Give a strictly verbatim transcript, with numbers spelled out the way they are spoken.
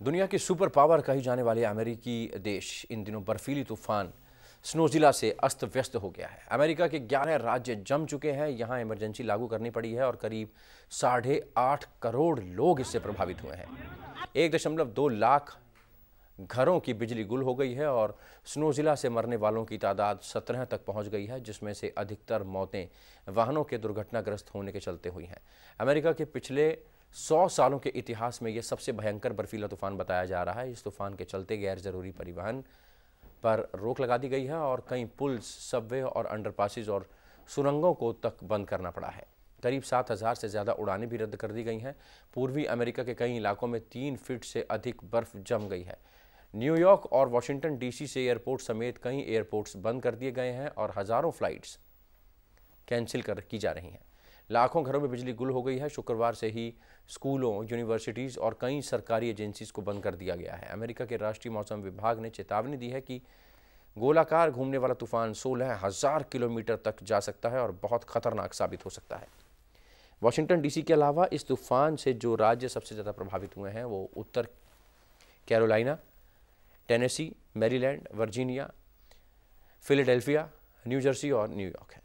दुनिया की super power कही जाने वाली अमेरिकी देश इन दिनों बर्फीली तूफान स्नोजिला से अस्त व्यस्त हो गया है। अमेरिका के ग्यारह राज्य जम चुके हैं। यहां इमरजेंसी लागू करनी पड़ी है और करीब साढ़े आठ करोड़ लोग इससे प्रभावित हुए हैं। एक दशमलव दो लाख घरों की बिजली गुल हो गई है और स्नोजिला से मरने वालों की तादाद सत्रह तक पहुंच गई है, जिसमें से अधिकतर मौतें वाहनों के दुर्घटनाग्रस्त होने के चलते हुई हैं। अमेरिका के पिछले सौ सालों के इतिहास में यह सबसे भयंकर बर्फीला तूफान बताया जा रहा है। इस तूफान के चलते गैर जरूरी परिवहन पर रोक लगा दी गई है और कई पुल्स, सबवे और अंडरपासेज और सुरंगों को तक बंद करना पड़ा है। करीब सात हज़ार से ज़्यादा उड़ानें भी रद्द कर दी गई हैं। पूर्वी अमेरिका के कई इलाकों में तीन फीट से अधिक बर्फ जम गई है। न्यूयॉर्क और वाशिंगटन डीसी से एयरपोर्ट समेत कई एयरपोर्ट्स बंद कर दिए गए हैं और हज़ारों फ्लाइट्स कैंसिल कर की जा रही हैं। लाखों घरों में बिजली गुल हो गई है। शुक्रवार से ही स्कूलों, यूनिवर्सिटीज़ और कई सरकारी एजेंसीज को बंद कर दिया गया है। अमेरिका के राष्ट्रीय मौसम विभाग ने चेतावनी दी है कि गोलाकार घूमने वाला तूफान सोलह हज़ार किलोमीटर तक जा सकता है और बहुत खतरनाक साबित हो सकता है। वाशिंगटन डीसी के अलावा इस तूफान से जो राज्य सबसे ज़्यादा प्रभावित हुए हैं वो उत्तर Carolina, Tennessee, Maryland, Virginia, Philadelphia, New Jersey और न्यूयॉर्क है।